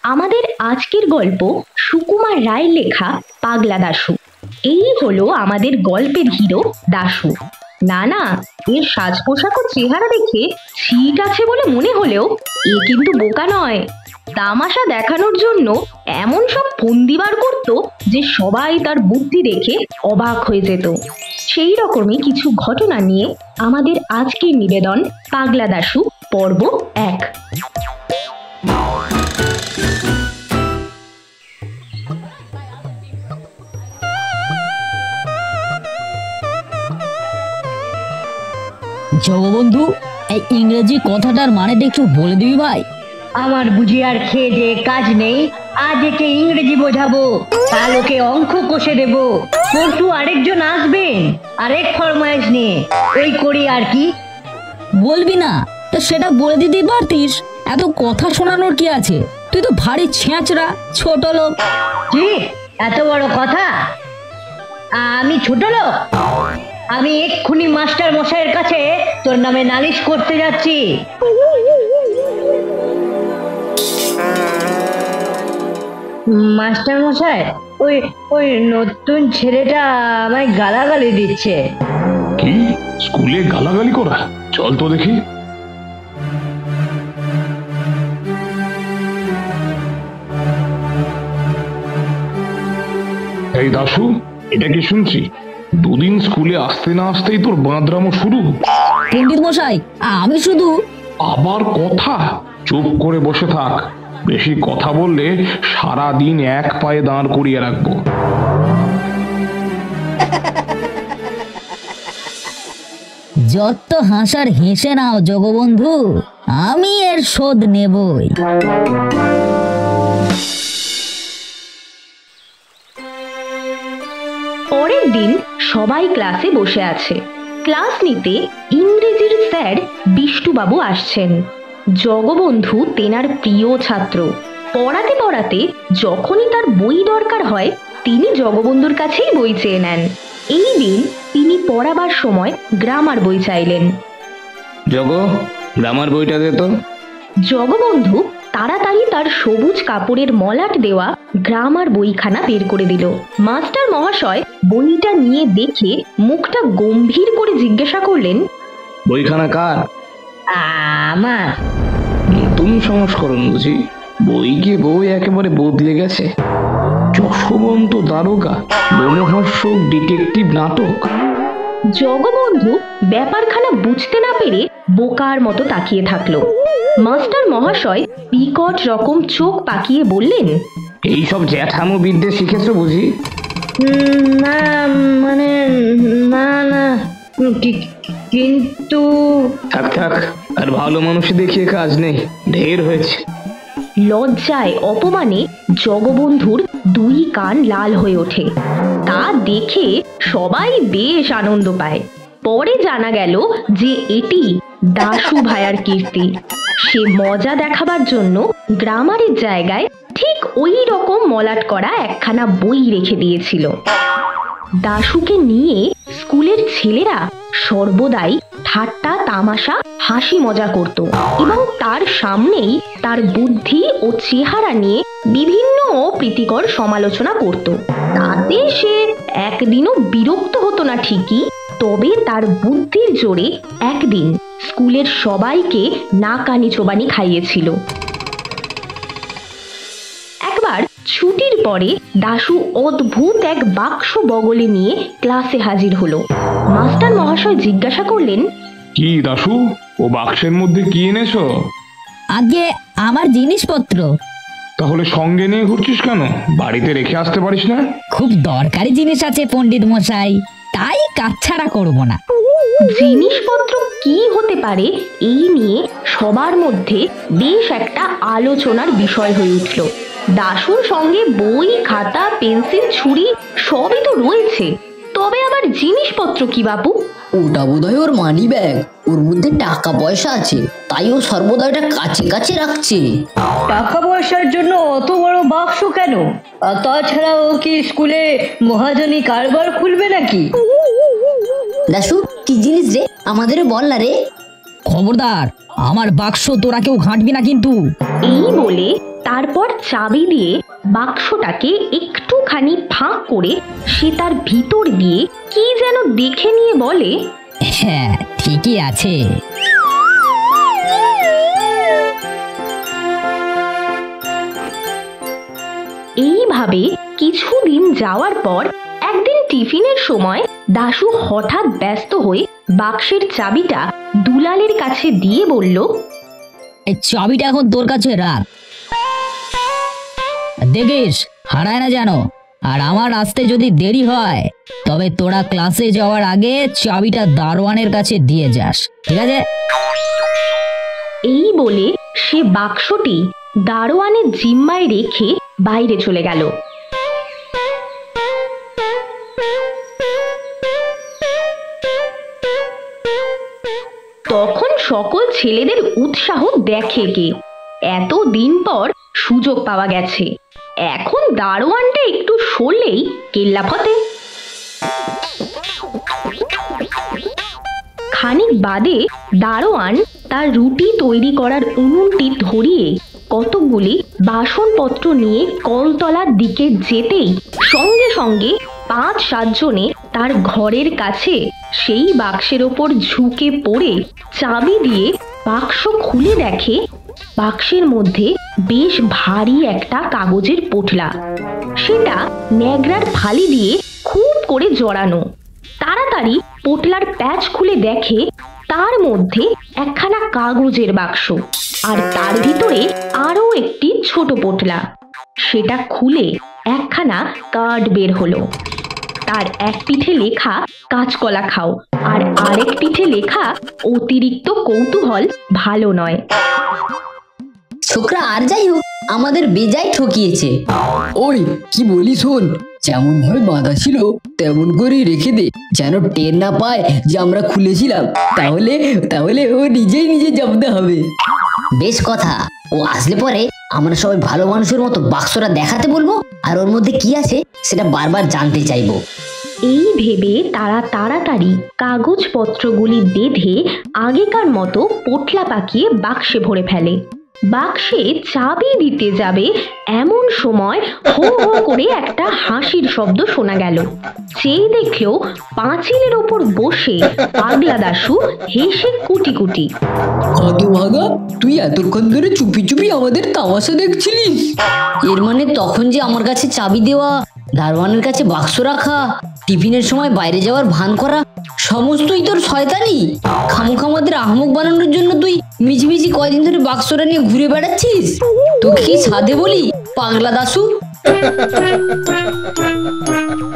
আমাদের আজকের গল্প সুকুমার রায়ের লেখা পাগলা দাশু। এই হলো আমাদের গল্পের হিরো দাশু। না না, এর সাজ পোশাক ও চেহারা দেখে ছিট আছে বলে মনে হলেও এ কিন্তু বোকা নয়। তামাশা দেখানোর জন্য এমন সব ফন্দি বার করতো যে সবাই তার বুদ্ধি দেখে অবাক হয়ে যেত। সেই রকমই কিছু ঘটনা নিয়ে আমাদের আজকের নিবেদন পাগলা দাশু পর্ব 1। জগবন্ধু, এই ইংরেজি কথাটার মানেটা একটু বলে দিবি ভাই? আমার বুঝি আর খেয়ে যে কাজ নেই। আজ একে ইংরেজি বোঝাবো, কাল ওকে অঙ্ক কষে দেবো, পরশু আরেকজন আসবেন আরেক ফরমাইশ নিয়ে। ওই করি আর কি। বলবি না তো সেটা বলে দিতেই পারতিস। এত কথা শোনানোর কি আছে? তুই তো ভারী ছেঁচড়া ছোট লোক। কি এত বড় কথা? আমি ছোট লোক? আমি এক্ষুনি মাস্টার মশাইয়ের কাছে তোর নামে নালিশ করতে যাচ্ছি। মাস্টার মশাই, ওই ওই নতুন ছেলেটা আমায় গালাগালি দিচ্ছে। কি স্কুলে গালাগালি করা? চল তো দেখি। এই দাশু, এটা কি শুনছি? দুদিন স্কুলে আসতে না আসতেই তোর বাঁদরামো শুরু। পণ্ডিত মশাই, আমি শুধু আবার কথা? চুপ করে বসে থাক। বেশি কথা বললে সারা দিন এক পায়ে দাঁড় করিয়ে রাখবো। যত হাসার হেসে নাও জগবন্ধু, আমি এর শোধ নেবই। পরের দিন সবাই ক্লাসে বসে আছে। ক্লাস নিতে ইংরেজির স্যার বিষ্টুবাবু আসছেন। জগবন্ধু তেনার প্রিয় ছাত্র। পড়াতে পড়াতে যখনই তার বই দরকার হয় তিনি জগবন্ধুর কাছেই বই চেয়ে নেন। এই দিন তিনি পড়াবার সময় গ্রামার বই চাইলেন। জগ, গ্রামার বইটা দে তো। জগবন্ধু তাড়াতাড়ি তার সবুজ কাপড়ের মলাট দেওয়া গ্রামার বইখানা বের করে দিল। মাস্টার মহাশয় বইটা নিয়ে দেখে মুখটা গম্ভীর করে জিজ্ঞাসা করলেন, বইখানা কার? আমার। নতুন সংস্করণ বুঝি? বই গিয়ে বই একেবারে বদলে গেছে। যশবন্ত দারোগা, লোমহর্ষক ডিটেকটিভ নাটক। জগবন্ধু ব্যাপারখানা বুঝতে না পেরে বোকার মতো তাকিয়ে থাকলো। মাস্টার মহাশয় বিকট রকম চোখ পাকিয়ে বললেন, এইসব জ্যাঠামো বিদ্যে শিখেছো বুঝি? না মানে না না, কিন্তু থাক থাক, আর ভালো মানুষ দেখিয়ে কাজ নেই, ঢের হয়েছে। লজ্জায় অপমানে জগবন্ধুর দুই কান লাল হয়ে ওঠে। তা দেখে সবাই বেশ আনন্দ পায়। পরে জানা গেল যে এটি দাশু ভায়ার কীর্তি। সে মজা দেখাবার জন্য গ্রামারের জায়গায় ঠিক ওই রকম মলাট করা একখানা বই রেখে দিয়েছিল। দাশুকে নিয়ে স্কুলের ছেলেরা সর্বদাই ঠাট্টা তামাশা হাসি মজা করত এবং তার সামনেই তার বুদ্ধি ও চেহারা নিয়ে বিভিন্ন অপ্রীতিকর সমালোচনা করত। তাতে সে একদিনও বিরক্ত হতো না ঠিকই, তবে তার বুদ্ধির জোরে একদিন স্কুলের সবাইকে নাকানি চোবানি খাইয়েছিল। একবার ছুটির পরে দাশু অদ্ভুত এক বাক্স বগলে নিয়ে ক্লাসে হাজির হলো। মাস্টার মহাশয় জিজ্ঞাসা করলেন, কি দাশু, ও বাক্সের মধ্যে কি এনেছো? আগে আমার জিনিসপত্র। তাহলে সঙ্গে নিয়ে ঘুরছিস কেন? বাড়িতে রেখে আসতে পারিস না? খুব দরকারি জিনিস আছে পণ্ডিত মশাই, তাই কাছছাড়া করব না। জিনিসপত্র কি হতে পারে এই নিয়ে সবার মধ্যে বেশ একটা আলোচনার বিষয় হয়ে উঠল। দাশুর সঙ্গে বই, খাতা, পেন্সিল, ছুরি সবই তো রয়েছে, তবে আবার জিনিসপত্র কি বাবু? ওটা বোধহয় ওর মানি ব্যাগ, ওর মধ্যে টাকা পয়সা আছে, তাই ও সর্বদা এটা কাছে কাছে রাখছে। টাকা পয়সার জন্য অত বড় বাক্স কেন? আর তাছাড়া ও কি স্কুলে মহাজনী কারবার খুলবে নাকি? দাশু, কি জিনিস রে? আমাদের বল না রে। খবরদার, আমার বাক্স তোরা কেউ ঘাঁটবি না কিন্তু। এই বলে তারপর চাবি দিয়ে বাক্সটাকে একটুখানি ফাঁক করে সে তার ভিতর দিয়ে কি যেন দেখে নিয়ে বলে, হ্যাঁ ঠিকই আছে। এইভাবে কিছুদিন যাওয়ার পর একদিন টিফিনের সময় দাশু হঠাৎ ব্যস্ত হয়ে বাক্সের চাবিটা দুলালের কাছে দিয়ে বলল, এই চাবিটা এখন তোর কাছে রাখ, দেখিস হারায় না যেন। আর আমার আসতে যদি দেরি হয় তবে তোরা ক্লাসে যাওয়ার আগে চাবিটা দারোয়ানের কাছে দিয়ে যাস, ঠিক আছে? এই বলে সে বাক্সটি দারোয়ানের জিম্মায় রেখে বাইরে চলে গেল। তখন সকল ছেলেদের উৎসাহ দেখে কে, এতদিন পর সুযোগ পাওয়া গেছে, এখন দারোয়ানটা একটু সরলেই কেল্লাফতে। খানিক বাদে দারোয়ান তার রুটি তৈরি করার উনুনটি ধরিয়ে কতকগুলি বাসনপত্র নিয়ে কলতলার দিকে যেতেই সঙ্গে সঙ্গে 5-7 জনে তার ঘরের কাছে সেই বাক্সের ওপর ঝুঁকে পড়ে চাবি দিয়ে বাক্স খুলে দেখে বাক্সের মধ্যে বেশ ভারী একটা কাগজের পোটলা, সেটা ন্যাকড়ার ফালি দিয়ে খুব করে জড়ানো। তাড়াতাড়ি পোটলার প্যাচ খুলে দেখে তার মধ্যে একখানা কাগজের বাক্স আর তার ভিতরে আরো একটি ছোট পোটলা। সেটা খুলে একখানা কার্ড বের হলো। তার এক পিঠে লেখা কাঁচকলা খাও আর আরেক পিঠে লেখা অতিরিক্ত কৌতূহল ভালো নয়। ছোকরা আর যাই হোক আমাদের বেজায় ঠকিয়েছে। ওই কি বলি শোন, যেমন ভাবে বাঁধা ছিল তেমন করে রেখে দে, যেন টের না পায় যে আমরা খুলেছিলাম, তাহলে তাহলে ও নিজেই নিজে জব্দ হবে। বেশ কথা, ও আসলে পরে আমরা সবাই ভালো মানুষের মতো বাক্সটা দেখাতে বলবো আর ওর মধ্যে কি আছে সেটা বারবার জানতে চাইবো। এই ভেবে তারা তাড়াতাড়ি কাগজপত্রগুলি বেঁধে আগেকার মতো পোটলা পাকিয়ে বাক্সে ভরে ফেলে। বাক্সে চাবি দিতে যাবে এমন সময় হো হো করে একটা হাসির শব্দ শোনা গেল। যেই দেখলো পাঁচিলের ওপর বসে পাগলা দাশু হেসে কুটি কুটি। হতভাগা, তুই এতক্ষণ ধরে চুপি চুপি আমাদের তামাশা দেখছিলিস? এর মানে তখন যে আমার কাছে চাবি দেওয়া, দারোয়ানের কাছে বাক্স রাখা, টিফিনের সময় বাইরে যাওয়ার ভান করা সমস্তই তোর শয়তানি। খামোখা আমাদের আহমক বানানোর জন্য তুই মিছিমিছি কয়দিন ধরে বাক্সটা নিয়ে ঘুরে বেড়াচ্ছিস। তোকে কি সাধে বলি পাগলা দাশু?